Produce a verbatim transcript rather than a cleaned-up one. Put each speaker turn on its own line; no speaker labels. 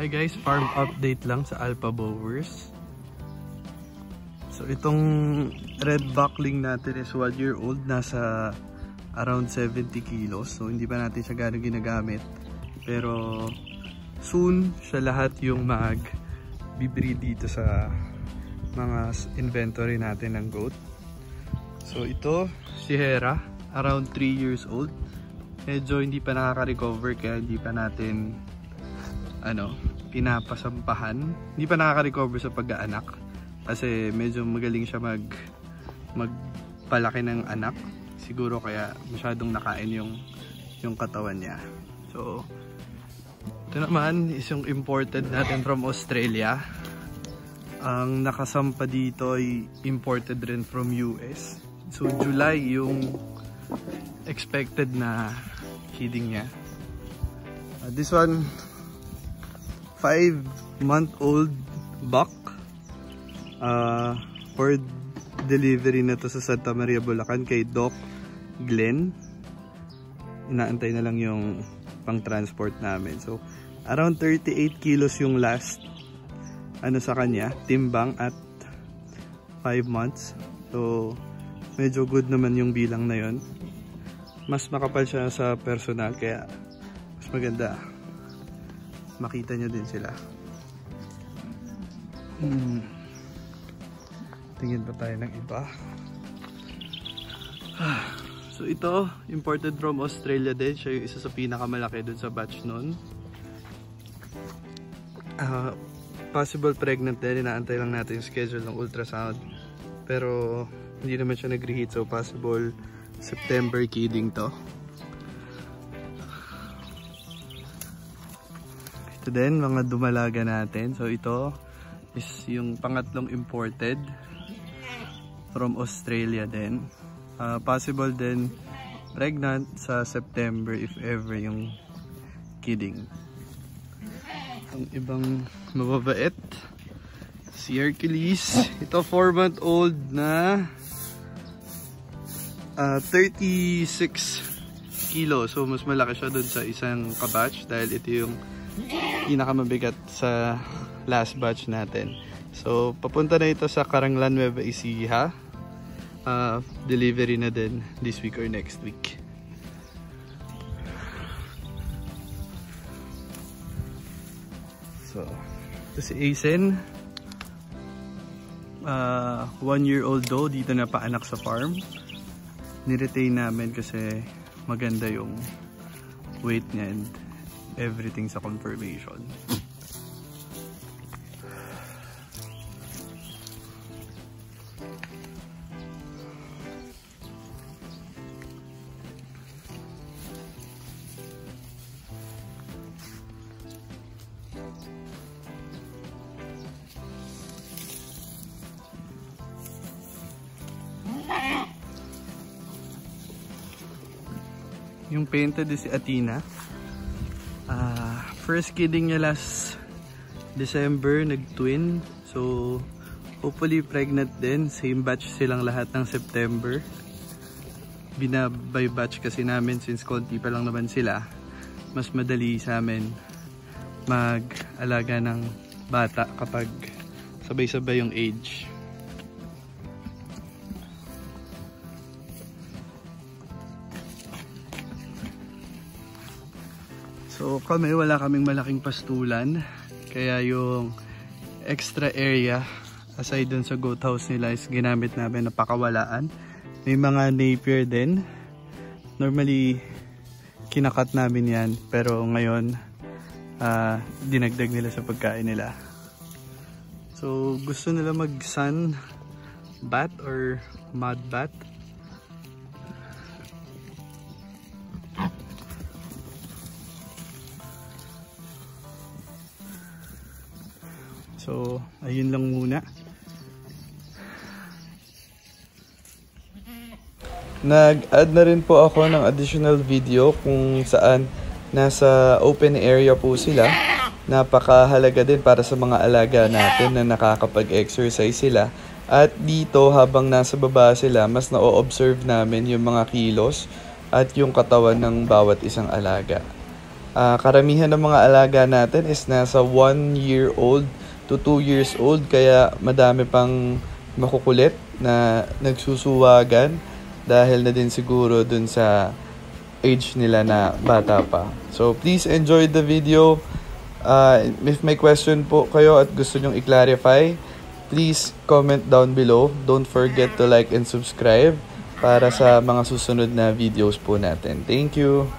Hi guys, farm update lang sa Alpha Boers. So itong red buckling natin is one year old, nasa around seventy kilos. So hindi pa natin siya gano'ng ginagamit. Pero soon siya lahat yung mag-breed dito sa mga inventory natin ng goat. So ito, si Hera, around three years old. Medyo hindi pa nakaka-recover kaya hindi pa natin ano, pinapasampahan. Hindi pa nakaka-recover sa pag-aanak kasi medyo magaling siya mag magpalaki ng anak. Siguro kaya masyadong nakain yung yung katawan niya. So ito naman is yung imported natin from Australia. Ang nakasampa dito ay imported rin from U S. So July yung expected na kidding niya. Uh, this one, five month old buck, uh, for delivery na to sa Santa Maria, Bulacan kay Doc Glenn. Inaantay na lang yung pang transport namin. So around thirty-eight kilos yung last ano sa kanya, timbang at five months. So medyo good naman yung bilang na yon. Mas makapal siya sa personal kaya mas maganda makita nyo din sila. Hmm. Tingin pa tayo ng iba. So ito, imported from Australia din. Siya yung isa sa pinakamalaki dun sa batch nun. Uh, possible pregnant din. Inaantay lang natin yung schedule ng ultrasound. Pero hindi naman siya nag-reheat. So possible September kidding to. Ito din, mga dumalaga natin. So ito is yung pangatlong imported from Australia din. Uh, possible din pregnant sa September if ever yung kidding. Ang ibang mababait, si Hercules. Ito four month old na uh, thirty-six kilos. So mas malaki siya dun sa isang kabatch dahil ito yung pinakamabigat sa last batch natin. So papunta na ito sa Caranglan, Nueva Ecija. Uh, delivery na din this week or next week. So ito si Asen, uh, one year old daw, dito na paanak sa farm. Niretain namin kasi maganda yung weight niya and everything sa confirmation. Yung painted is si Athena. Uh, first kidding niya last December, nag-twin. So hopefully pregnant din. Same batch silang lahat ng September. Binabay batch kasi namin since konti pa lang naman sila. Mas madali sa amin mag-alaga ng bata kapag sabay-sabay yung age. So kami, wala kaming malaking pastulan. Kaya yung extra area aside dun sa goat house nila is ginamit namin na pakawalaan. May mga napier din. Normally kinakat namin yan. Pero ngayon uh, dinagdag nila sa pagkain nila. So gusto nila mag sun bath or mud bath. So, ayun lang muna. Nag-add na rin po ako ng additional video kung saan nasa open area po sila. Napakahalaga din para sa mga alaga natin na nakakapag-exercise sila. At dito habang nasa baba sila, mas na-observe namin yung mga kilos at yung katawan ng bawat isang alaga. Uh, karamihan ng mga alaga natin is nasa one year old to two years old, kaya madami pang makukulit na nagsusuwagan dahil na din siguro dun sa age nila na bata pa. So please enjoy the video. Uh, if may question po kayo at gusto nyong i-clarify, please comment down below. Don't forget to like and subscribe para sa mga susunod na videos po natin. Thank you!